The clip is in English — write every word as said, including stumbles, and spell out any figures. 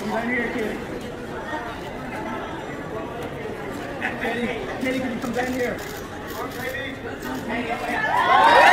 down here, Katie. Katie, Katie, can you come down here?